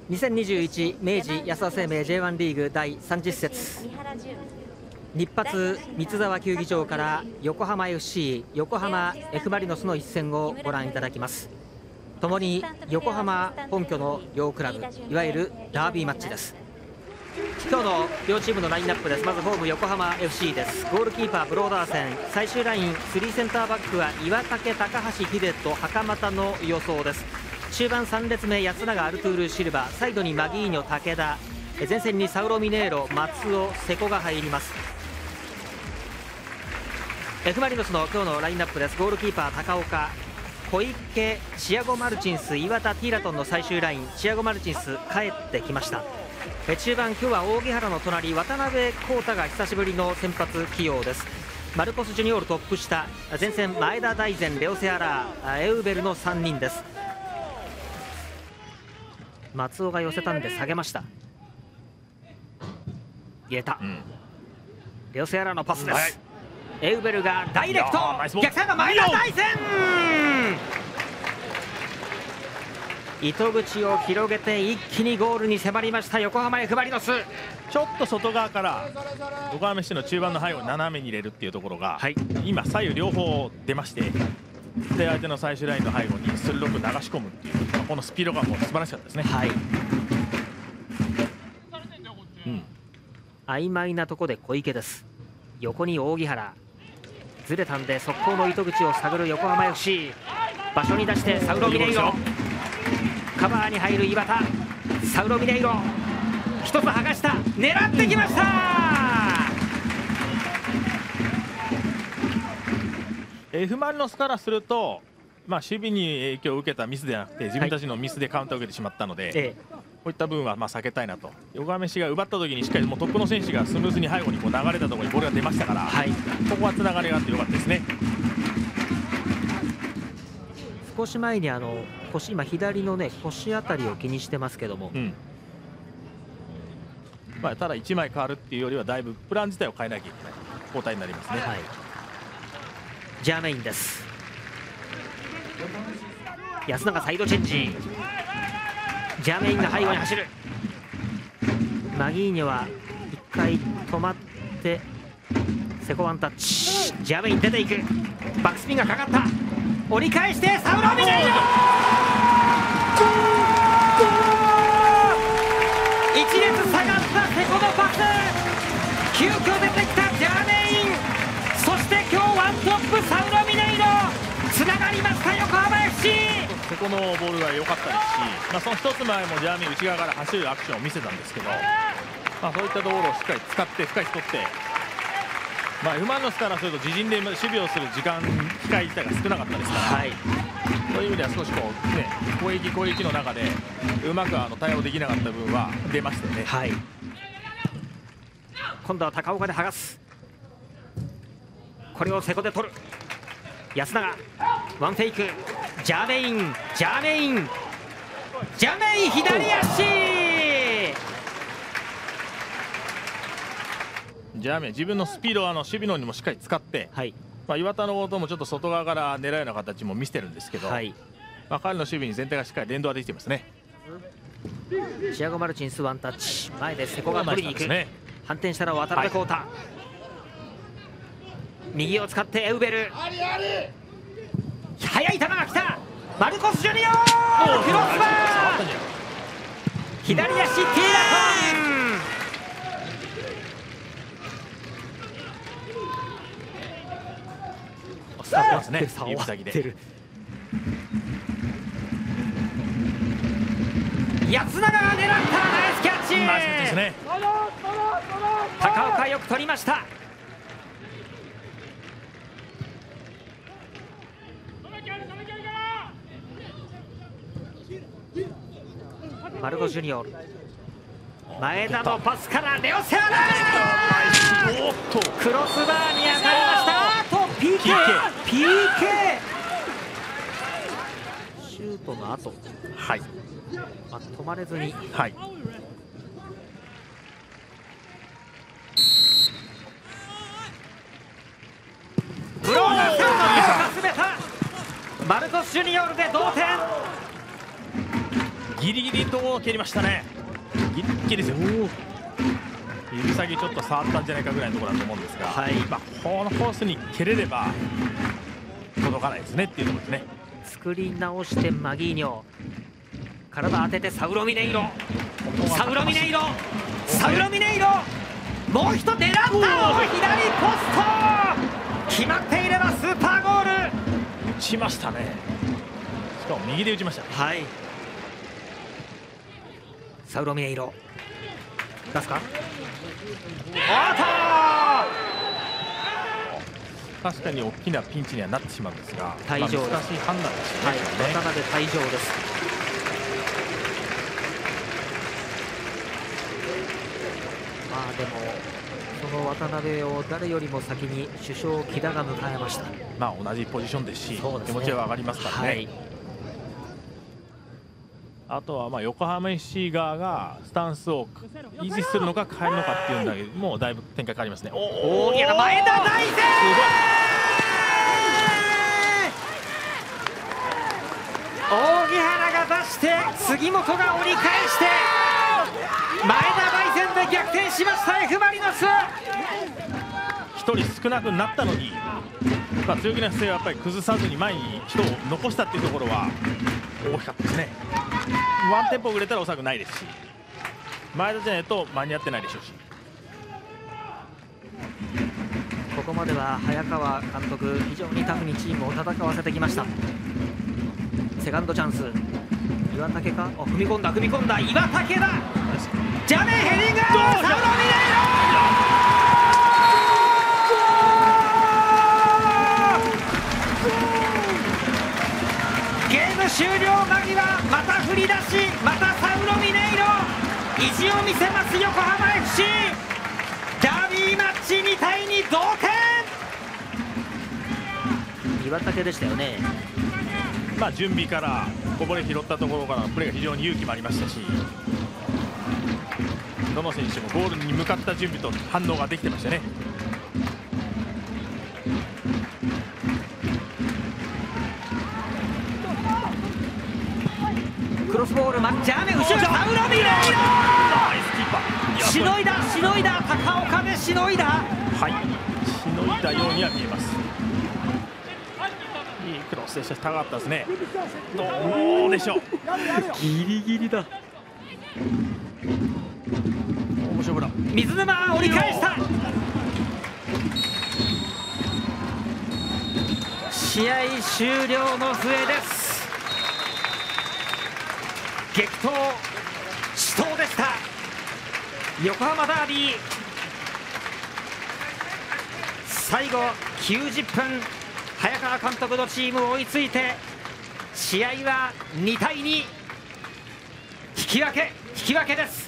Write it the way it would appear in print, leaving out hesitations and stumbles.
2021明治安田生命 J1 リーグ第30節、日発三沢球技場から横浜 FC 横浜 F マリノスの一戦をご覧いただきます。ともに横浜本拠の両クラブ、いわゆるダービーマッチです。今日の両チームのラインナップです。まずホーム横浜 FC です。ゴールキーパーブローダーセン、最終ライン3センターバックは岩竹、高橋秀人、袴田の予想です。中盤3列目安永、アルトゥール、シルバ、サイドにマギーニョ、武田、前線にサウロミネーロ、松尾、瀬古が入ります。 F マリノスの今日のラインナップです。ゴールキーパー高岡、小池、チアゴ・マルチンス、岩田、ティーラトンの最終ライン、チアゴ・マルチンス帰ってきました。中盤、今日は扇原の隣渡辺康太が久しぶりの先発起用です。マルコス・ジュニオールトップ下、前線前田大然、レオセアラー、エウベルの3人です。松尾が寄せたんで下げました。入れた、レオセアラーのパスです。エウベルがダイレクト逆サイド、前田大然、糸口を広げて一気にゴールに迫りました横浜 F マリノス。 ちょっと外側から横浜市の中盤の背後に斜めに入れるっていうところが、今左右両方出まして、で相手の最終ラインの背後に鋭く流し込むっていう、このスピードがもう素晴らしかったですね。 曖昧なとこで小池です。横に扇原、ずれたんで速攻の糸口を探る横浜 FC。 場所に出してサウロミネイロ、カバーに入る岩田、サウロミネイロ一つ剥がした、狙ってきました。 F マリノスからすると、守備に影響を受けたミスではなくて自分たちのミスでカウンターを受けてしまったので、こういった部分は避けたいなと。横浜市が奪った時にしっかりもうトップの選手がスムーズに背後にこう流れたところにボールが出ましたから、ここはつながりがあってよかったですね。 少し前に腰、今左のね腰あたりを気にしてますけども、 ただ1枚変わるっていうよりはだいぶプラン自体を変えなきゃいけない交代になりますね。 ジャーメインです。安永サイドチェンジ、ジャーメインが背後に走る。マギーニョは1回止まってセコワンタッチ、ジャーメイン出ていく、バックスピンがかかった、折り返してサウロミネイロ、1列下がったセコのパス、急遽出てきたジャーメイン、そして今日ワントップサウロミネイロ、つながりました横浜 FC。 セコのボールが良かったですし、その一つ前もジャーメイン内側から走るアクションを見せたんですけど、そういったところをしっかり使って深い取って、F マリノスからすると自陣で守備をする時間機会自体が少なかったですから、そういう意味では少しこう、攻撃の中でうまく対応できなかった部分は出ましたよね。 今度は高岡で剥がす、これをセコで取る。安永ワンフェイク、ジャーメイン、ジャーメイン、ジャーメイン左足、 ジャーメイン自分のスピードは守備のにもしっかり使って、岩田のこともちょっと外側から狙うような形も見せてるんですけど、彼の守備に全体がしっかり連動はできてますね。 チアゴ・マルチンスワンタッチ、前でセコが取りに行く、反転したら渡辺康太、右を使ってエウベル、速い球が来た、マルコス・ジュニオークロスバー、左足ティーラトン、 触ってますね、指先で。 安永が狙った、ナイスキャッチ、 ナイスですね。 高岡よく取りました。マルコ・ジュニオール、前田のパスからレオセアラー、クロスバーに当たりました。PK シュートの後、止まれずに、ブローナーセンの手をかすめたマルコス・ジュニオールで同点。 ギリギリのところを蹴りましたね。ギリギリですよ。指先ちょっと触ったんじゃないかぐらいのところだと思うんですが、 はい、 このコースに蹴れれば届かないですねっていうところですね。 作り直してマギーニョ、体当ててサウロミネイロ、サウロミネイロ、サウロミネイロ、もう一狙った、左ポスト決まっていればスーパーゴール。 打ちましたね。しかも右で打ちましたね。 はい、サウロミネイロ出すか。 確かに大きなピンチにはなってしまうんですが、 退場です。 難しい判断ですよね。 はい、渡辺退場です。まあでもその渡辺を誰よりも先に主将木田が迎えました。 まあ同じポジションですし、気持ちは上がりますからね。はい、あとは横浜 FC 側がスタンスを維持するのか変えるのかっていうんだけども、だいぶ展開変わりますね。 おお、前田大然、扇原が出して杉本が折り返して前田大然で逆転しました。 F ・マリノス 1人少なくなったのに、強気な姿勢はやっぱり崩さずに前に人を残したっていうところは大きかったですね。ワンテンポ遅れたらおそらくないですし、前田じゃないと間に合ってないでしょうし。 ここまでは早川監督、非常にタフにチームを戦わせてきました。セカンドチャンス、岩竹か、踏み込んだ岩竹だ、ジャメヘディング、サウロミネイロ、ゲーム終了間際、また振り出し、またサウロミネイロ、意地を見せます横浜 FC。 ダービーマッチ2対2同点。岩竹でしたよね。 準備からこぼれ拾ったところからのプレーが非常に勇気もありましたし、どの選手もゴールに向かった準備と反応ができてましたね。 クロスボール、ジャーメ後ろ、サウロミネイロ、 ナイスキーパー、 しのいだ高岡でしのいだ、 はい、しのいだようには見えます。いいクロスでした。高かったですね。どうでしょう、 ギリギリだ。 面白いだ。 水沼折り返した。試合終了の笛です。激闘、死闘でした。横浜ダービー、最後90分、早川監督のチームを追いついて、試合は2対2、引き分けです。